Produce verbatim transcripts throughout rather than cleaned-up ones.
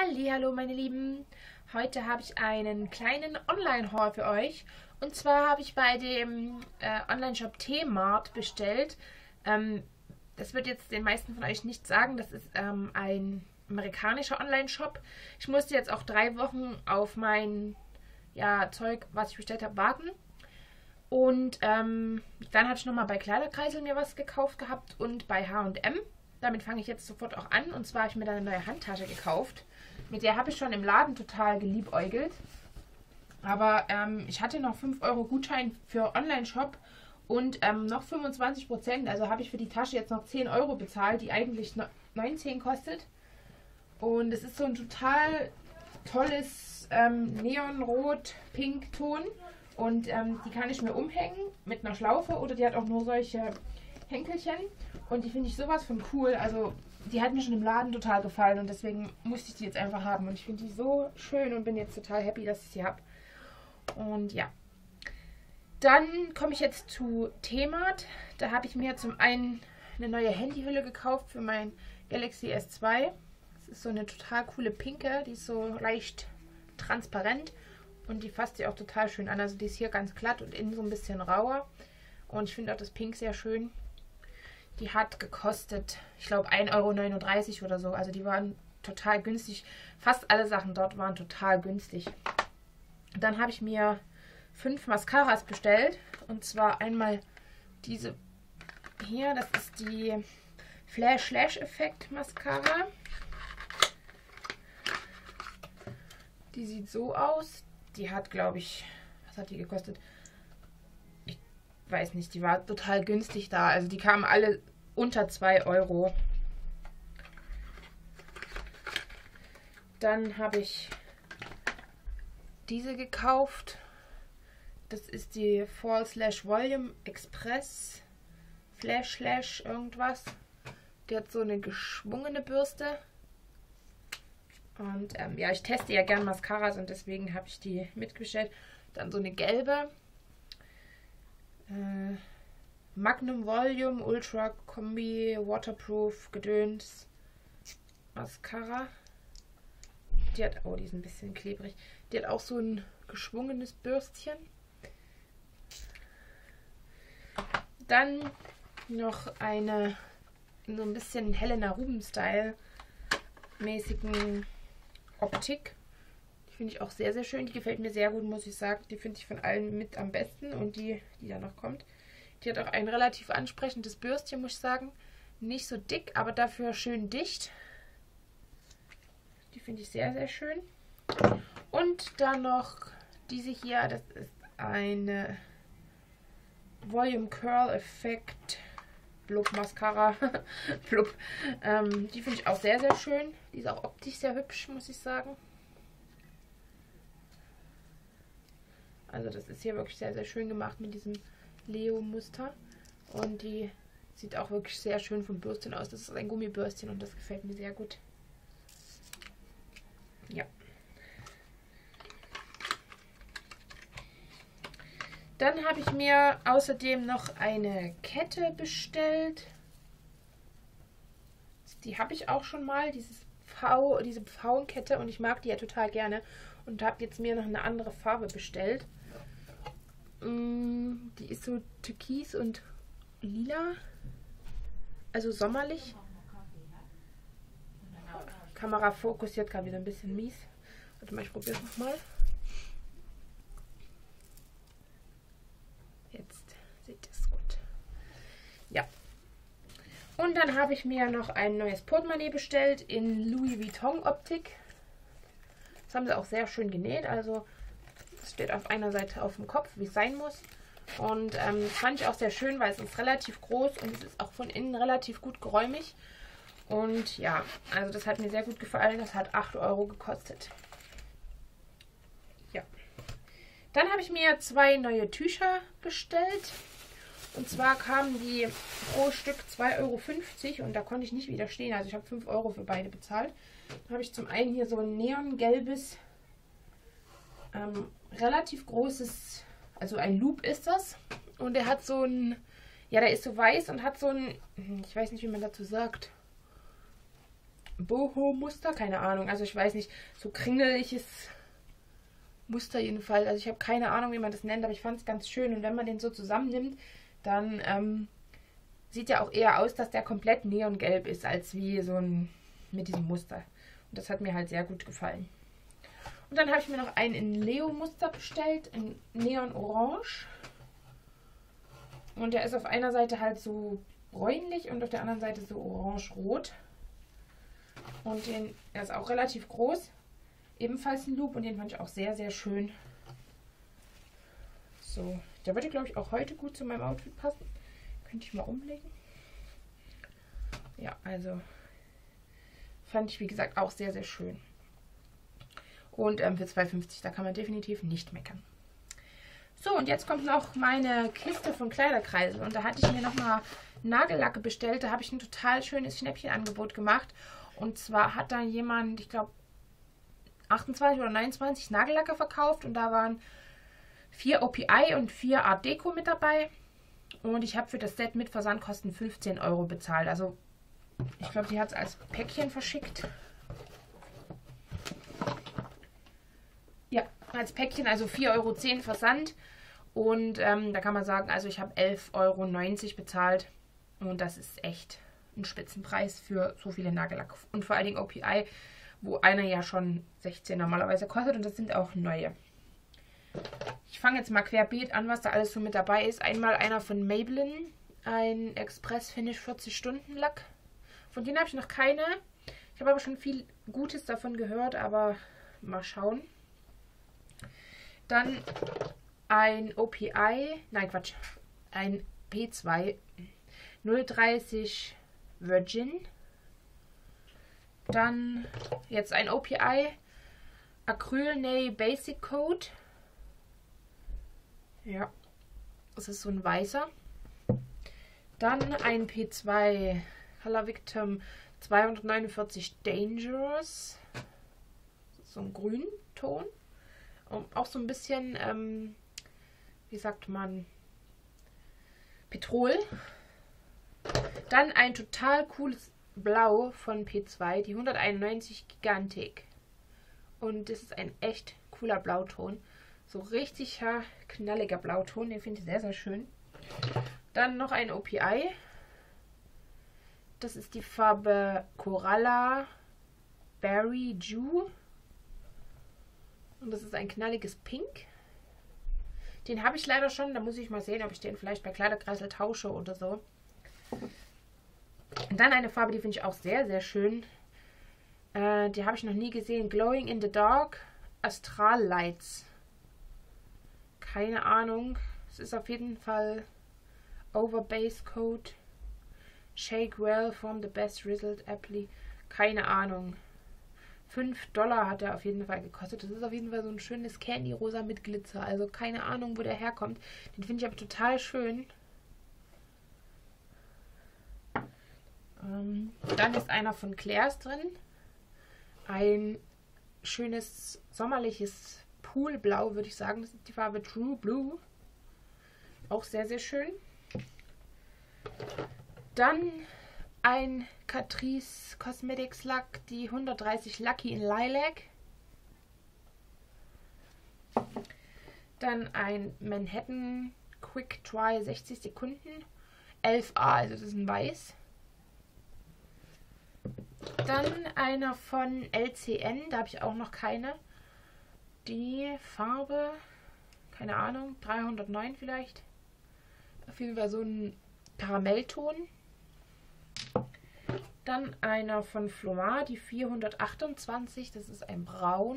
Hallihallo meine Lieben, heute habe ich einen kleinen Online-Haul für euch und zwar habe ich bei dem äh, Online-Shop T-Mart bestellt. Ähm, das wird jetzt den meisten von euch nicht sagen, das ist ähm, ein amerikanischer Online-Shop. Ich musste jetzt auch drei Wochen auf mein ja, Zeug, was ich bestellt habe, warten. Und ähm, dann habe ich nochmal bei Kleiderkreisel mir was gekauft gehabt und bei H und M. Damit fange ich jetzt sofort auch an. Und zwar habe ich mir da eine neue Handtasche gekauft. Mit der habe ich schon im Laden total geliebäugelt. Aber ähm, ich hatte noch fünf Euro Gutschein für Online-Shop und ähm, noch fünfundzwanzig Prozent. Also habe ich für die Tasche jetzt noch zehn Euro bezahlt, die eigentlich neunzehn kostet. Und es ist so ein total tolles ähm, Neonrot-Pink-Ton. Und ähm, die kann ich mir umhängen mit einer Schlaufe oder die hat auch nur solche Henkelchen. Und die finde ich sowas von cool. Also die hat mir schon im Laden total gefallen und deswegen musste ich die jetzt einfach haben. Und ich finde die so schön und bin jetzt total happy, dass ich sie habe. Und ja. Dann komme ich jetzt zu T-Mart. Da habe ich mir zum einen eine neue Handyhülle gekauft für mein Galaxy S zwei. Das ist so eine total coole pinke. Die ist so leicht transparent. Und die fasst sich auch total schön an. Also die ist hier ganz glatt und innen so ein bisschen rauer. Und ich finde auch das Pink sehr schön. Die hat gekostet, ich glaube, ein Euro neununddreißig oder so. Also die waren total günstig. Fast alle Sachen dort waren total günstig. Dann habe ich mir fünf Mascaras bestellt. Und zwar einmal diese hier. Das ist die Flash Lash Effekt Mascara. Die sieht so aus. Die hat, glaube ich, was hat die gekostet? Ich weiß nicht, die war total günstig da. Also die kamen alle unter zwei Euro. Dann habe ich diese gekauft. Das ist die Fall Slash Volume Express Flash Slash irgendwas. Die hat so eine geschwungene Bürste. Und ähm, ja, ich teste ja gern Mascaras und deswegen habe ich die mitbestellt. Dann so eine gelbe. Äh, Magnum Volume Ultra Kombi Waterproof Gedöns Mascara. Die hat, oh, die ist ein bisschen klebrig. Die hat auch so ein geschwungenes Bürstchen. Dann noch eine so ein bisschen Helena Rubin-Style mäßigen Optik. Die finde ich auch sehr, sehr schön. Die gefällt mir sehr gut, muss ich sagen. Die finde ich von allen mit am besten. Und die, die da noch kommt. Die hat auch ein relativ ansprechendes Bürstchen, muss ich sagen. Nicht so dick, aber dafür schön dicht. Die finde ich sehr, sehr schön. Und dann noch diese hier. Das ist eine Volume Curl Effekt Blub Mascara. Blub. Ähm, die finde ich auch sehr, sehr schön. Die ist auch optisch sehr hübsch, muss ich sagen. Also das ist hier wirklich sehr, sehr schön gemacht mit diesem Leo-Muster. Und die sieht auch wirklich sehr schön vom Bürstchen aus. Das ist ein Gummibürstchen und das gefällt mir sehr gut. Ja. Dann habe ich mir außerdem noch eine Kette bestellt. Die habe ich auch schon mal, dieses V, diese Pfauenkette, und ich mag die ja total gerne. Und habe jetzt mir noch eine andere Farbe bestellt. Die ist so türkis und lila. Also sommerlich. Kamera fokussiert gerade wieder ein bisschen mies. Warte mal, ich probiere es nochmal. Jetzt sieht es gut. Ja. Und dann habe ich mir noch ein neues Portemonnaie bestellt in Louis Vuitton Optik. Das haben sie auch sehr schön genäht. Also es steht auf einer Seite auf dem Kopf, wie es sein muss. Und ähm, das fand ich auch sehr schön, weil es ist relativ groß und es ist auch von innen relativ gut geräumig. Und ja, also das hat mir sehr gut gefallen. Das hat acht Euro gekostet. Ja. Dann habe ich mir zwei neue Tücher bestellt. Und zwar kamen die pro Stück zwei Euro fünfzig und da konnte ich nicht widerstehen. Also ich habe fünf Euro für beide bezahlt. Dann habe ich zum einen hier so ein neongelbes, ähm, relativ großes, also ein Loop ist das. Und der hat so ein, ja, der ist so weiß und hat so ein, ich weiß nicht, wie man dazu sagt, Boho-Muster, keine Ahnung. Also ich weiß nicht, so kringeliges Muster jedenfalls. Also ich habe keine Ahnung, wie man das nennt, aber ich fand es ganz schön. Und wenn man den so zusammennimmt, dann ähm, sieht ja auch eher aus, dass der komplett neongelb ist, als wie so ein mit diesem Muster. Und das hat mir halt sehr gut gefallen. Und dann habe ich mir noch einen in Leo-Muster bestellt, in Neon-Orange. Und der ist auf einer Seite halt so bräunlich und auf der anderen Seite so orange-rot. Und den, der ist auch relativ groß. Ebenfalls ein Loop und den fand ich auch sehr, sehr schön. So, der würde, glaube ich, auch heute gut zu meinem Outfit passen. Könnte ich mal umlegen. Ja, also fand ich, wie gesagt, auch sehr, sehr schön. Und ähm, für zwei fünfzig, da kann man definitiv nicht meckern. So, und jetzt kommt noch meine Kiste von Kleiderkreisel. Und da hatte ich mir nochmal Nagellacke bestellt. Da habe ich ein total schönes Schnäppchenangebot gemacht. Und zwar hat da jemand, ich glaube, achtundzwanzig oder neunundzwanzig Nagellacke verkauft. Und da waren vier O P I und vier Art Deco mit dabei. Und ich habe für das Set mit Versandkosten fünfzehn Euro bezahlt. Also, ich glaube, die hat es als Päckchen verschickt. Ja, als Päckchen, also vier Euro zehn Versand. Und ähm, da kann man sagen, also ich habe elf Euro neunzig bezahlt. Und das ist echt ein Spitzenpreis für so viele Nagellacke. Und vor allen Dingen O P I, wo einer ja schon sechzehn normalerweise kostet. Und das sind auch neue. Ich fange jetzt mal querbeet an, was da alles so mit dabei ist. Einmal einer von Maybelline, ein Express Finish vierzig Stunden Lack. Von denen habe ich noch keine. Ich habe aber schon viel Gutes davon gehört, aber mal schauen. Dann ein O P I, nein Quatsch, ein P zwei null dreißig Virgin. Dann jetzt ein O P I Acryl Nail Basic Coat. Ja, das ist so ein weißer. Dann ein P zwei Color Victim zweihundertneunundvierzig Dangerous. So ein Grünton. Und auch so ein bisschen, ähm, wie sagt man, Petrol. Dann ein total cooles Blau von P zwei, die hunderteinundneunzig Gigantic. Und das ist ein echt cooler Blauton. So richtiger, knalliger Blauton, den finde ich sehr, sehr schön. Dann noch ein O P I. Das ist die Farbe Coralla Berry Dew. Und das ist ein knalliges Pink. Den habe ich leider schon. Da muss ich mal sehen, ob ich den vielleicht bei Kleiderkreisel tausche oder so. Und dann eine Farbe, die finde ich auch sehr, sehr schön. Äh, die habe ich noch nie gesehen. Glowing in the Dark Astral Lights. Keine Ahnung. Es ist auf jeden Fall Over Base Coat. Shake well from the best result aptly. Keine Ahnung. fünf Dollar hat er auf jeden Fall gekostet. Das ist auf jeden Fall so ein schönes Candy-Rosa mit Glitzer. Also keine Ahnung, wo der herkommt. Den finde ich aber total schön. Ähm, dann ist einer von Claire's drin. Ein schönes sommerliches Poolblau, würde ich sagen. Das ist die Farbe True Blue. Auch sehr, sehr schön. Dann ein Catrice Cosmetics Lack, die hundertdreißig Lucky in Lilac. Dann ein Manhattan Quick Dry sechzig Sekunden. elf A, also das ist ein Weiß. Dann einer von L C N, da habe ich auch noch keine. Die Farbe, keine Ahnung, dreihundertneun vielleicht. Auf jeden Fall so ein Karamellton. Dann einer von Flomar, die vierhundertachtundzwanzig, das ist ein Braun.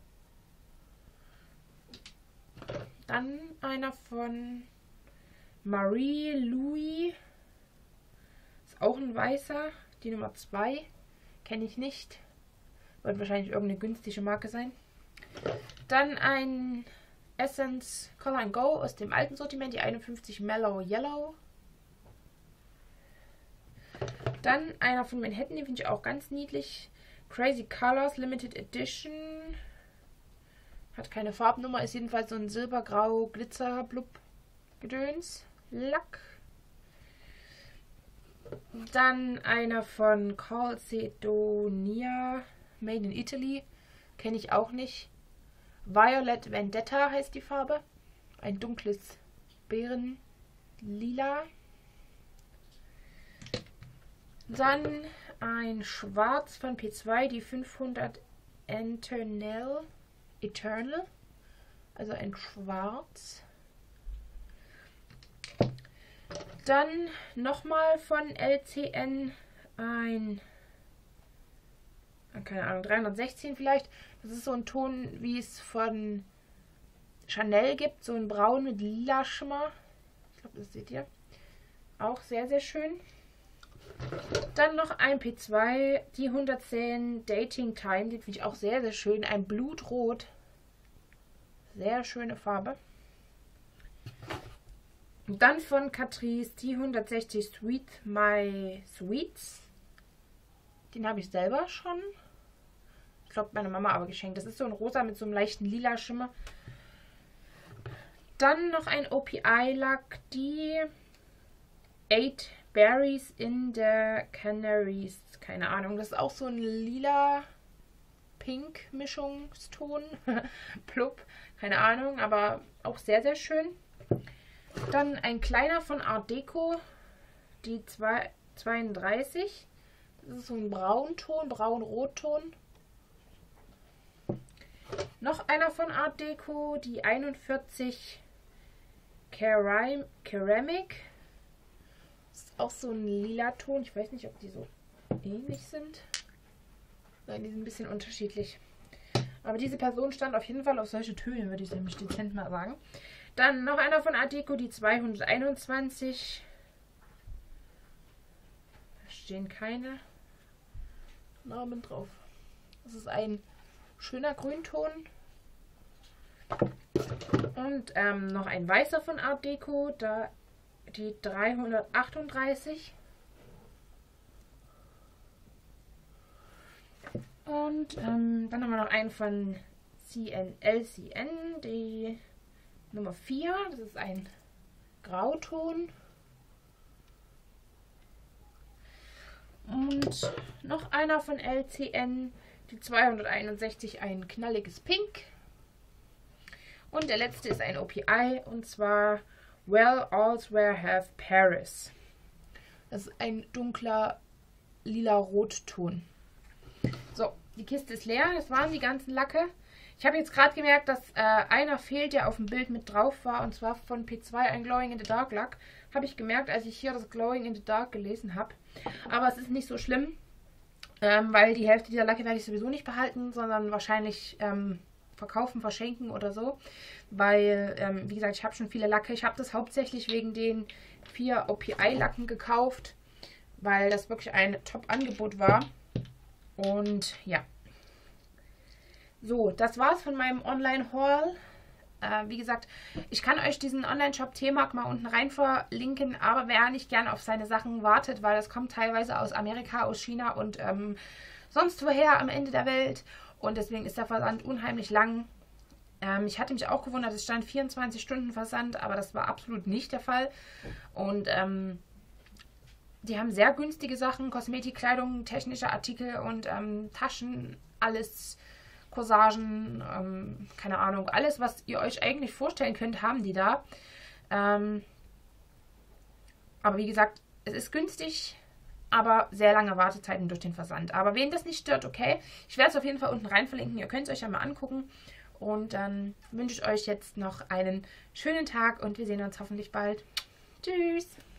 Dann einer von Marie Louis, ist auch ein weißer, die Nummer zwei, kenne ich nicht. Wird wahrscheinlich irgendeine günstige Marke sein. Dann ein Essence Color and Go aus dem alten Sortiment, die einundfünfzig Mellow Yellow. Dann einer von Manhattan, den finde ich auch ganz niedlich. Crazy Colors Limited Edition. Hat keine Farbnummer, ist jedenfalls so ein silbergrau Glitzer Blub Gedöns Lack. Dann einer von Calcedonia, Made in Italy. Kenne ich auch nicht. Violet Vendetta heißt die Farbe. Ein dunkles Beerenlila. Dann ein Schwarz von P zwei, die fünfhundert Eternal. Eternal. Also ein Schwarz. Dann nochmal von L C N ein, keine Ahnung, dreihundertsechzehn vielleicht. Das ist so ein Ton, wie es von Chanel gibt. So ein Braun mit lila Schimmer. Ich glaube, das seht ihr. Auch sehr, sehr schön. Dann noch ein P zwei, die hundertzehn Dating Time. Die finde ich auch sehr, sehr schön. Ein Blutrot. Sehr schöne Farbe. Und dann von Catrice die hundertsechzig Sweet My Sweets. Den habe ich selber schon. Ich glaube, meine Mama aber geschenkt. Das ist so ein rosa mit so einem leichten lila Schimmer. Dann noch ein O P I-Lack. Die Eight Berries in the Canaries. Keine Ahnung. Das ist auch so ein lila Pink Mischungston. Plupp. Keine Ahnung. Aber auch sehr, sehr schön. Dann ein kleiner von Art Deco, die zweiunddreißig. Das ist so ein Braunton, Braun-Rotton. Noch einer von Art Deco, die einundvierzig Ceram Ceramic. Das ist auch so ein lila Ton. Ich weiß nicht, ob die so ähnlich sind. Nein, die sind ein bisschen unterschiedlich. Aber diese Person stand auf jeden Fall auf solche Töne, würde ich nämlich dezent mal sagen. Dann noch einer von Art Deco, die zweihunderteinundzwanzig. Da stehen keine Namen drauf. Das ist ein schöner Grünton. Und ähm, noch ein weißer von Art Deco, da die dreihundertachtunddreißig. Und ähm, dann haben wir noch einen von C N L C N, die Nummer vier, das ist ein Grauton. Und noch einer von L C N, die zweihunderteinundsechzig, ein knalliges Pink. Und der letzte ist ein O P I, und zwar Well Elsewhere Have Paris. Das ist ein dunkler lila Rotton. So, die Kiste ist leer, das waren die ganzen Lacke. Ich habe jetzt gerade gemerkt, dass äh, einer fehlt, der auf dem Bild mit drauf war, und zwar von P zwei, ein Glowing in the Dark Lack. Habe ich gemerkt, als ich hier das Glowing in the Dark gelesen habe. Aber es ist nicht so schlimm, ähm, weil die Hälfte dieser Lacke werde ich sowieso nicht behalten, sondern wahrscheinlich ähm, verkaufen, verschenken oder so. Weil, ähm, wie gesagt, ich habe schon viele Lacke. Ich habe das hauptsächlich wegen den vier O P I-Lacken gekauft, weil das wirklich ein Top-Angebot war. Und ja. So, das war's von meinem Online-Haul. Äh, wie gesagt, ich kann euch diesen Online-Shop T-Mark mal unten rein verlinken, aber wer nicht gern auf seine Sachen wartet, weil das kommt teilweise aus Amerika, aus China und ähm, sonst woher am Ende der Welt. Und deswegen ist der Versand unheimlich lang. Ähm, ich hatte mich auch gewundert, es stand vierundzwanzig Stunden Versand, aber das war absolut nicht der Fall. Und ähm, die haben sehr günstige Sachen, Kosmetik, Kleidung, technische Artikel und ähm, Taschen, alles, Corsagen, ähm, keine Ahnung, alles, was ihr euch eigentlich vorstellen könnt, haben die da. Ähm, aber wie gesagt, es ist günstig, aber sehr lange Wartezeiten durch den Versand. Aber wen das nicht stört, okay. Ich werde es auf jeden Fall unten rein verlinken, ihr könnt es euch ja mal angucken. Und dann wünsche ich euch jetzt noch einen schönen Tag und wir sehen uns hoffentlich bald. Tschüss!